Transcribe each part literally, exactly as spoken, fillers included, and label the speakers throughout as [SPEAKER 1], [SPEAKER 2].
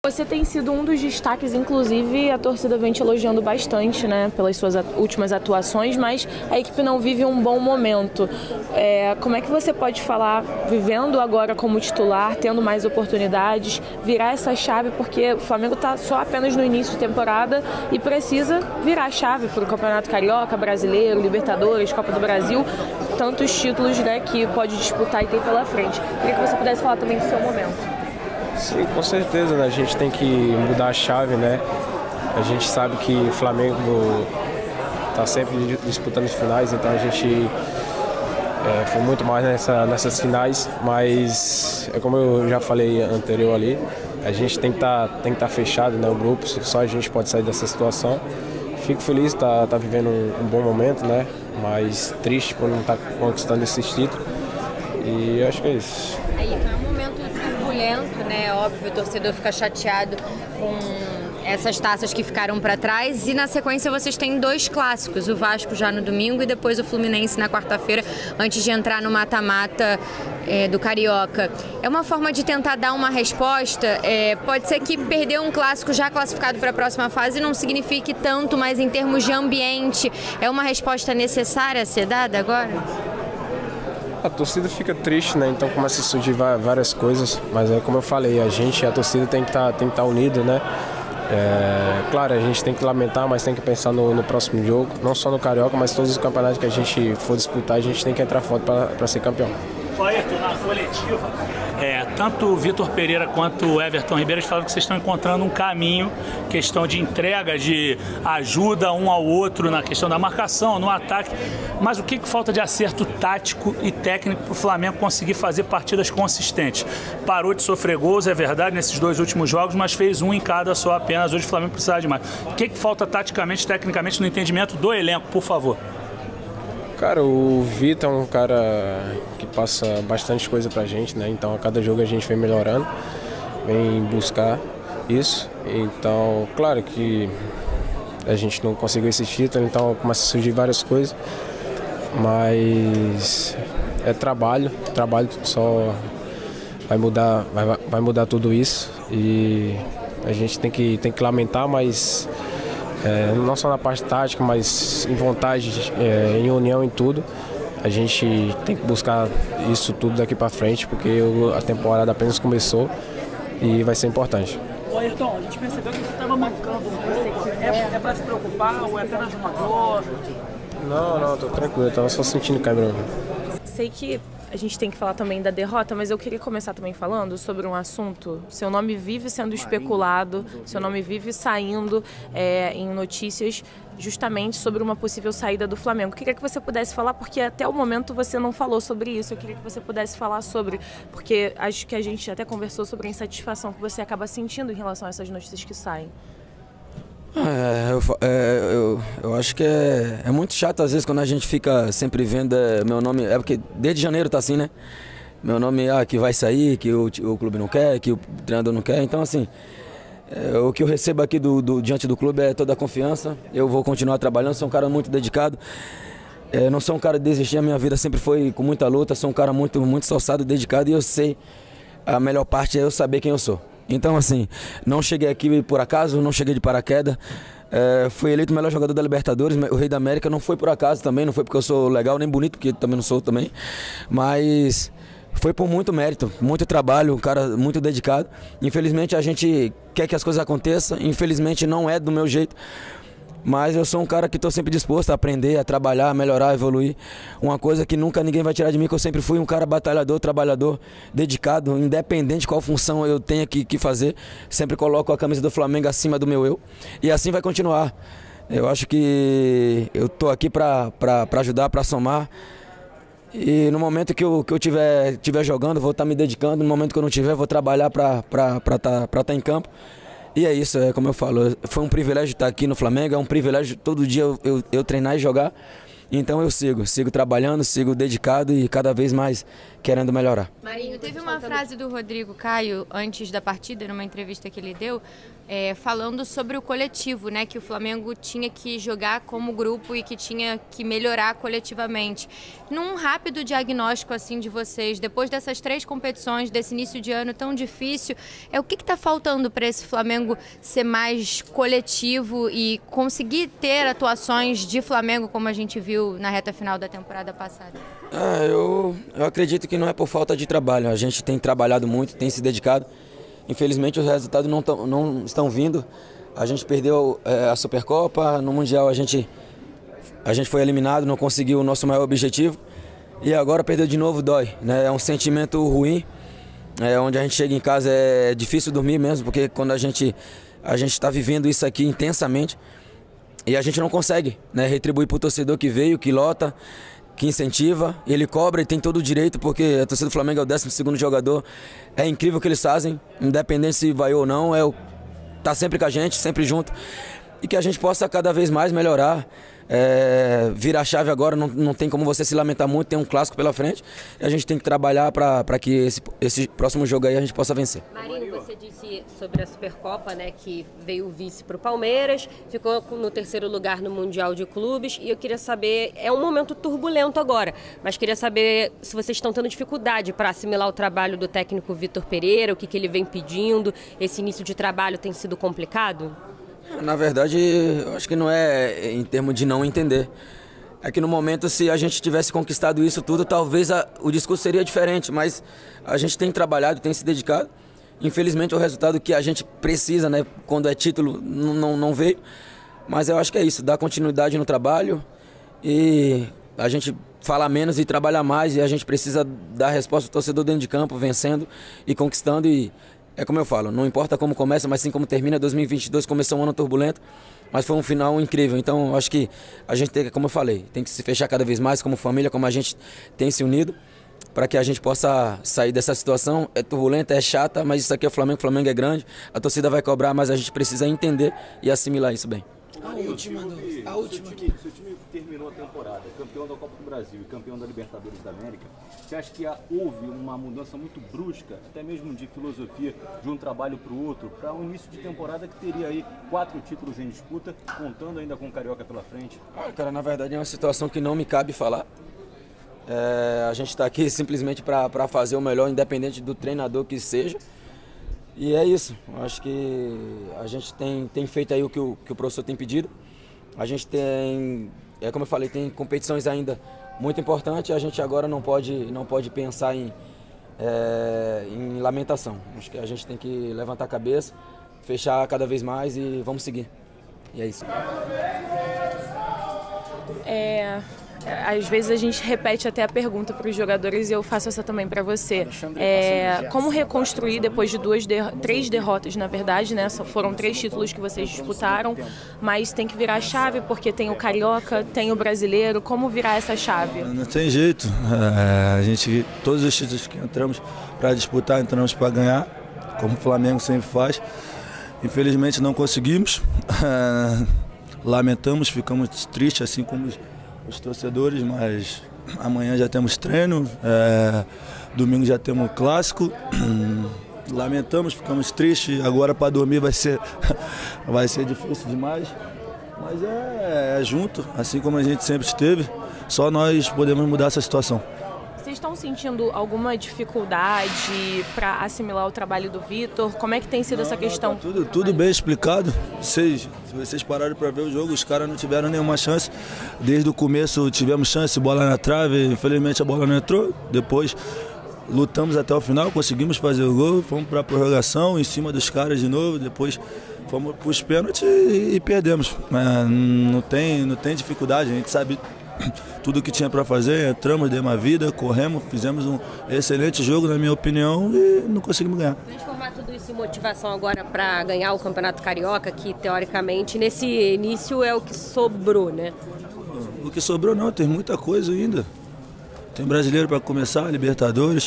[SPEAKER 1] Você tem sido um dos destaques, inclusive a torcida vem te elogiando bastante, né, pelas suas últimas atuações, mas a equipe não vive um bom momento. É, como é que você pode falar, vivendo agora como titular, tendo mais oportunidades, virar essa chave, porque o Flamengo está só apenas no início de temporada e precisa virar a chave para o Campeonato Carioca, Brasileiro, Libertadores, Copa do Brasil, tantos títulos, né, que pode disputar e ter pela frente. Queria que você pudesse falar também do seu momento.
[SPEAKER 2] Sim, com certeza, né? A gente tem que mudar a chave, né? A gente sabe que o Flamengo está sempre disputando as finais, então a gente é, foi muito mais nessa, nessas finais, mas é como eu já falei anterior ali, a gente tem que estar tá, tem que tá fechado, né? O grupo, só a gente pode sair dessa situação. Fico feliz, tá, tá vivendo um, um bom momento, né? Mas triste por não estar tá conquistando esse título. E acho que é isso.
[SPEAKER 3] Aí foi um momento turbulento, né? Óbvio, o torcedor fica chateado com essas taças que ficaram para trás. E na sequência vocês têm dois clássicos, o Vasco já no domingo e depois o Fluminense na quarta-feira, antes de entrar no mata-mata é, do Carioca. É uma forma de tentar dar uma resposta. É, pode ser que perder um clássico já classificado para a próxima fase não signifique tanto, mas em termos de ambiente, é uma resposta necessária a ser dada agora?
[SPEAKER 2] A torcida fica triste, né? Então começa a surgir várias coisas, mas é como eu falei, a gente, a torcida tem que estar, tem que estar unido, né? É, claro, a gente tem que lamentar, mas tem que pensar no, no próximo jogo, não só no Carioca, mas todos os campeonatos que a gente for disputar, a gente tem que entrar forte para ser campeão.
[SPEAKER 4] Ayrton, na coletiva, é, tanto o Vitor Pereira quanto o Everton Ribeiro falaram que vocês estão encontrando um caminho, questão de entrega, de ajuda um ao outro na questão da marcação, no ataque, mas o que, que falta de acerto tático e técnico para o Flamengo conseguir fazer partidas consistentes? Parou de sofrer gols, é verdade, nesses dois últimos jogos, mas fez um em cada só apenas, hoje o Flamengo precisa de mais. O que, que falta taticamente, tecnicamente, no entendimento do elenco, por favor?
[SPEAKER 2] Cara, o Vitor é um cara que passa bastante coisa pra gente, né? Então a cada jogo a gente vem melhorando, vem buscar isso. Então, claro que a gente não conseguiu esse título, então começa a surgir várias coisas. Mas é trabalho, trabalho só vai mudar, vai, vai mudar tudo isso. E a gente tem que, tem que lamentar, mas É, não só na parte tática, mas em vontade, é, em união, em tudo. A gente tem que buscar isso tudo daqui para frente, porque a temporada apenas começou e vai ser importante.
[SPEAKER 5] Ô Ayrton, a gente percebeu que você estava mancando um pouco. É, é para se preocupar ou é apenas uma dor?
[SPEAKER 2] Não, não, tô tranquilo, eu tava só sentindo câimbra.
[SPEAKER 1] Sei que a gente tem que falar também da derrota, mas eu queria começar também falando sobre um assunto. Seu nome vive sendo especulado, seu nome vive saindo é, em notícias justamente sobre uma possível saída do Flamengo. Eu queria que você pudesse falar, porque até o momento você não falou sobre isso. Eu queria que você pudesse falar sobre, porque acho que a gente até conversou sobre a insatisfação que você acaba sentindo em relação a essas notícias que saem.
[SPEAKER 6] É, eu, é, eu, eu acho que é, é muito chato às vezes quando a gente fica sempre vendo é, meu nome, é porque desde janeiro tá assim, né? Meu nome, ah, que vai sair, que o, o clube não quer, que o treinador não quer, então assim, é, o que eu recebo aqui do, do, diante do clube é toda a confiança, eu vou continuar trabalhando, sou um cara muito dedicado, é, não sou um cara de desistir, a minha vida sempre foi com muita luta, sou um cara muito, muito esforçado, dedicado e eu sei, a melhor parte é eu saber quem eu sou. Então, assim, não cheguei aqui por acaso, não cheguei de paraquedas. É, fui eleito o melhor jogador da Libertadores, o Rei da América, não foi por acaso também, não foi porque eu sou legal nem bonito, porque também não sou também. Mas foi por muito mérito, muito trabalho, um cara muito dedicado. Infelizmente a gente quer que as coisas aconteçam, infelizmente não é do meu jeito. Mas eu sou um cara que estou sempre disposto a aprender, a trabalhar, a melhorar, a evoluir. Uma coisa que nunca ninguém vai tirar de mim, que eu sempre fui um cara batalhador, trabalhador, dedicado, independente de qual função eu tenha que, que fazer. Sempre coloco a camisa do Flamengo acima do meu eu. E assim vai continuar. Eu acho que eu estou aqui para ajudar, para somar. E no momento que eu, que eu tiver, tiver jogando, vou estar me dedicando. No momento que eu não tiver, vou trabalhar para estar tá, tá em campo. E é isso, é como eu falo, foi um privilégio estar aqui no Flamengo, é um privilégio todo dia eu, eu, eu treinar e jogar. Então eu sigo, sigo trabalhando, sigo dedicado e cada vez mais querendo melhorar.
[SPEAKER 3] Marinho, teve uma frase do Rodrigo Caio antes da partida, numa entrevista que ele deu, é, falando sobre o coletivo, né? Que o Flamengo tinha que jogar como grupo e que tinha que melhorar coletivamente. Num rápido diagnóstico assim de vocês, depois dessas três competições, desse início de ano tão difícil, é o que está faltando para esse Flamengo ser mais coletivo e conseguir ter atuações de Flamengo como a gente viu na reta final da temporada passada?
[SPEAKER 6] Ah, eu, eu acredito que não é por falta de trabalho. A gente tem trabalhado muito, tem se dedicado. Infelizmente os resultados não, tão, não estão vindo. A gente perdeu é, a Supercopa, no Mundial a gente, a gente foi eliminado, não conseguiu o nosso maior objetivo. E agora perdeu de novo, dói, né? É um sentimento ruim, é, onde a gente chega em casa é difícil dormir mesmo, porque quando a gente a gente está vivendo isso aqui intensamente e a gente não consegue, né, retribuir para o torcedor que veio, que lota, que incentiva, ele cobra e tem todo o direito, porque a torcida do Flamengo é o décimo segundo jogador. É incrível o que eles fazem, independente se vai ou não, é o, tá sempre com a gente, sempre junto. E que a gente possa cada vez mais melhorar, é, virar a chave agora, não, não tem como você se lamentar muito, tem um clássico pela frente. E a gente tem que trabalhar para que esse, esse próximo jogo aí a gente possa vencer.
[SPEAKER 7] Marinho, você disse sobre a Supercopa, né, que veio vice para o Palmeiras, ficou no terceiro lugar no Mundial de Clubes, e eu queria saber, é um momento turbulento agora, mas queria saber se vocês estão tendo dificuldade para assimilar o trabalho do técnico Vitor Pereira, o que, que ele vem pedindo, esse início de trabalho tem sido complicado?
[SPEAKER 6] Na verdade, eu acho que não é em termos de não entender. É que no momento, se a gente tivesse conquistado isso tudo, talvez a, o discurso seria diferente, mas a gente tem trabalhado, tem se dedicado. Infelizmente, o resultado que a gente precisa, né, quando é título, não, não veio. Mas eu acho que é isso, dar continuidade no trabalho e a gente fala menos e trabalhar mais, e a gente precisa dar resposta ao torcedor dentro de campo, vencendo e conquistando. E é como eu falo, não importa como começa, mas sim como termina. dois mil e vinte e dois começou um ano turbulento, mas foi um final incrível. Então, eu acho que a gente tem, como eu falei, tem que se fechar cada vez mais como família, como a gente tem se unido, para que a gente possa sair dessa situação. É turbulenta, é chata, mas isso aqui é o Flamengo, o Flamengo é grande, a torcida vai cobrar, mas a gente precisa entender e assimilar isso bem.
[SPEAKER 8] A última, a última aqui. Seu time terminou a temporada, campeão da Copa do Brasil e campeão da Libertadores da América. Você acha que houve uma mudança muito brusca, até mesmo de filosofia, de um trabalho para o outro, para um início de temporada que teria aí quatro títulos em disputa, contando ainda com o Carioca pela frente?
[SPEAKER 6] Ah, cara, na verdade é uma situação que não me cabe falar. É, a gente está aqui simplesmente para fazer o melhor, independente do treinador que seja. E é isso, acho que a gente tem, tem feito aí o que, o que o professor tem pedido. A gente tem, é como eu falei, tem competições ainda muito importantes. A gente agora não pode, não pode pensar em, é, em lamentação. Acho que a gente tem que levantar a cabeça, fechar cada vez mais e vamos seguir. E é isso.
[SPEAKER 1] É... Às vezes a gente repete até a pergunta para os jogadores e eu faço essa também para você. É, como reconstruir depois de duas, de, três derrotas, na verdade, né? Só foram três títulos que vocês disputaram, mas tem que virar a chave porque tem o Carioca, tem o Brasileiro. Como virar essa chave?
[SPEAKER 9] Não tem jeito. É, a gente, todos os títulos que entramos para disputar, entramos para ganhar, como o Flamengo sempre faz. Infelizmente não conseguimos. É, lamentamos, ficamos tristes, assim como os os torcedores, mas amanhã já temos treino, é, domingo já temos clássico. Lamentamos, ficamos tristes, agora para dormir vai ser, vai ser difícil demais, mas é, é junto, assim como a gente sempre esteve, só nós podemos mudar essa situação.
[SPEAKER 1] Vocês estão sentindo alguma dificuldade para assimilar o trabalho do Vitor? Como é que tem sido não, essa questão?
[SPEAKER 9] Não, tá tudo, tudo bem explicado. Vocês, se vocês pararam para ver o jogo, os caras não tiveram nenhuma chance. Desde o começo tivemos chance, bola na trave, infelizmente a bola não entrou. Depois lutamos até o final, conseguimos fazer o gol, fomos para a prorrogação, em cima dos caras de novo, depois fomos para os pênaltis e, e perdemos. Mas não tem, não tem dificuldade, a gente sabe tudo o que tinha para fazer, entramos, demos uma vida, corremos, fizemos um excelente jogo, na minha opinião, e não conseguimos ganhar.
[SPEAKER 7] Transformar tudo isso em motivação agora para ganhar o Campeonato Carioca, que teoricamente nesse início é o que sobrou, né?
[SPEAKER 9] O que sobrou não, tem muita coisa ainda. Tem Brasileiro para começar, Libertadores,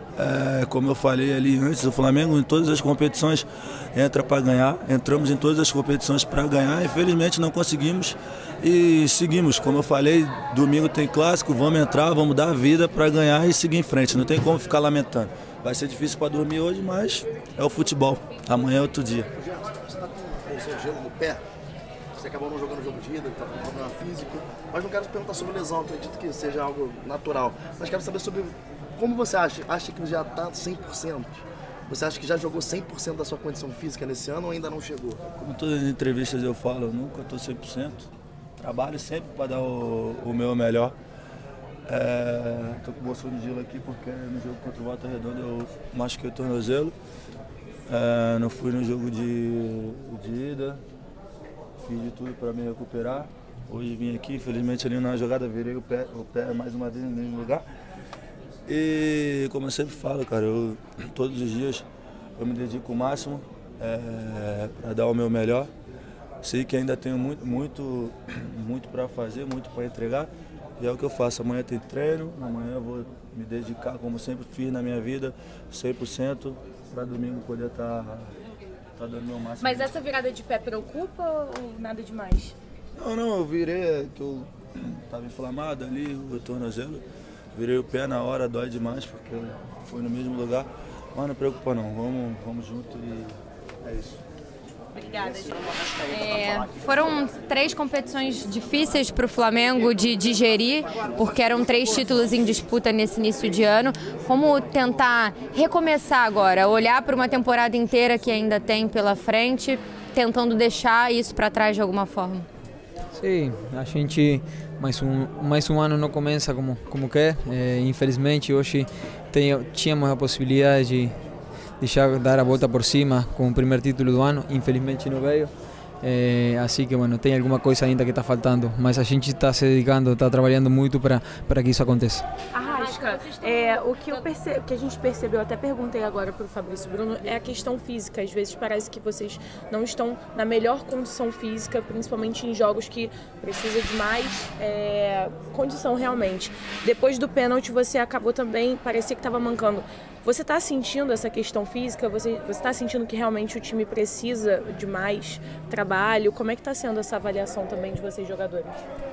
[SPEAKER 9] É, como eu falei ali antes, o Flamengo em todas as competições entra para ganhar. Entramos em todas as competições para ganhar. Infelizmente não conseguimos e seguimos. Como eu falei, domingo tem clássico, vamos entrar, vamos dar a vida para ganhar e seguir em frente. Não tem como ficar lamentando. Vai ser difícil para dormir hoje, mas é o futebol. Amanhã é outro dia.
[SPEAKER 10] Você está com o seu gelo no pé? Você acabou não jogando o jogo de ida, está com problema físico. Mas não quero te perguntar sobre lesão, acredito que seja algo natural. Mas quero saber sobre como você acha. Acha que já está cem por cento? Você acha que já jogou cem por cento da sua condição física nesse ano ou ainda não chegou?
[SPEAKER 9] Como todas as entrevistas eu falo, eu nunca estou cem por cento. Trabalho sempre para dar o, o meu melhor. Estou é, com bolsão de gelo aqui porque no jogo contra o Volta Redonda eu machuquei o tornozelo. É, não fui no jogo de, de ida. Fiz de tudo para me recuperar. Hoje vim aqui, infelizmente ali na jogada virei o pé, o pé mais uma vez no mesmo lugar. E como eu sempre falo, cara, eu, todos os dias eu me dedico o máximo é, para dar o meu melhor. Sei que ainda tenho muito, muito, muito para fazer, muito para entregar. E é o que eu faço. Amanhã tem treino, amanhã eu vou me dedicar, como sempre fiz na minha vida, cem por cento, para domingo poder estar tá, tá dando o meu máximo.
[SPEAKER 1] Mas essa virada de pé preocupa ou nada demais?
[SPEAKER 9] Não, não, eu virei, que eu estava inflamado ali, o tornozelo. Virei o pé na hora, dói demais, porque foi no mesmo lugar. Mas não preocupa não, vamos, vamos junto e é isso.
[SPEAKER 3] Obrigada, gente. É, foram três competições difíceis para o Flamengo de digerir, porque eram três títulos em disputa nesse início de ano. Como tentar recomeçar agora, olhar para uma temporada inteira que ainda tem pela frente, tentando deixar isso para trás de alguma forma?
[SPEAKER 11] Sim, a gente mais um mais um ano não começa como como quer. É, infelizmente hoje tem, tínhamos a possibilidade de deixar dar a volta por cima com o primeiro título do ano, infelizmente não veio. É, assim que bueno, tem alguma coisa ainda que está faltando, mas a gente está se dedicando, está trabalhando muito para para que isso aconteça.
[SPEAKER 1] Arrasca, é, o que, eu perce... o que a gente percebeu, até perguntei agora para o Fabrício Bruno, é a questão física. Às vezes parece que vocês não estão na melhor condição física, principalmente em jogos que precisa de mais é, condição realmente. Depois do pênalti você acabou também, parecia que estava mancando. Você está sentindo essa questão física? Você está sentindo que realmente o time precisa de mais trabalho? Como é que está sendo essa avaliação também de vocês jogadores?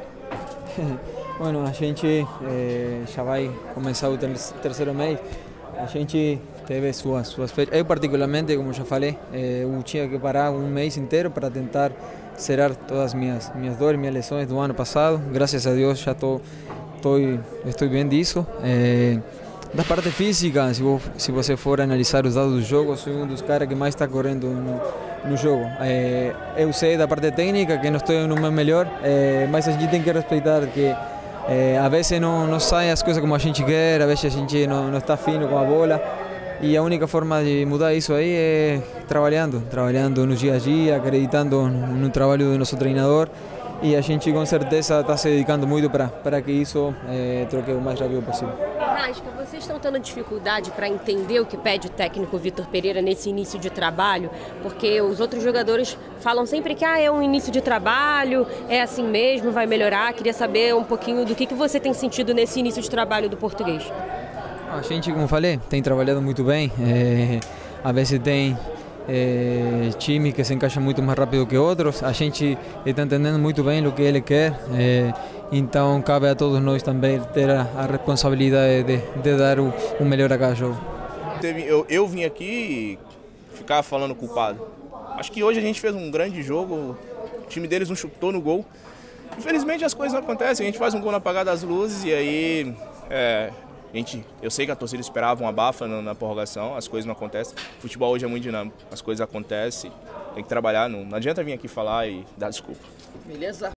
[SPEAKER 11] Bueno, a gente eh, já vai começar o ter terceiro mês. A gente teve suas suas férias. Eu particularmente, como já falei, eh, eu tinha que parar um mês inteiro para tentar zerar todas as minhas minhas dores, minhas lesões do ano passado. Graças a Deus já estou estou estou bem disso. Eh, Da parte física, se, vou, se você for analisar os dados do jogo, sou um dos caras que mais está correndo no, no jogo. É, eu sei da parte técnica que não estou no meu melhor, é, mas a gente tem que respeitar que é, a vezes não, não saem as coisas como a gente quer, a vezes a gente não, não está fino com a bola. E a única forma de mudar isso aí é trabalhando, trabalhando no dia a dia, acreditando no trabalho do nosso treinador. E a gente com certeza está se dedicando muito para para que isso é, troque o mais rápido possível.
[SPEAKER 7] Arrasca, vocês estão tendo dificuldade para entender o que pede o técnico Vitor Pereira nesse início de trabalho? Porque os outros jogadores falam sempre que ah, é um início de trabalho, é assim mesmo, vai melhorar. Queria saber um pouquinho do que, que você tem sentido nesse início de trabalho do português.
[SPEAKER 11] A gente, como falei, tem trabalhado muito bem. É, a vezes tem É, times que se encaixam muito mais rápido que outros. A gente está entendendo muito bem o que ele quer, é, então cabe a todos nós também ter a, a responsabilidade de, de dar o, o melhor a cada jogo.
[SPEAKER 12] Eu, eu vim aqui e ficar falando culpado. Acho que hoje a gente fez um grande jogo, o time deles não chutou no gol. Infelizmente as coisas não acontecem, a gente faz um gol na apagada das luzes e aí... É, A gente, eu sei que a torcida esperava um abafa na, na prorrogação, as coisas não acontecem. O futebol hoje é muito dinâmico, as coisas acontecem, tem que trabalhar, não, não adianta vir aqui falar e dar desculpa.
[SPEAKER 5] Beleza?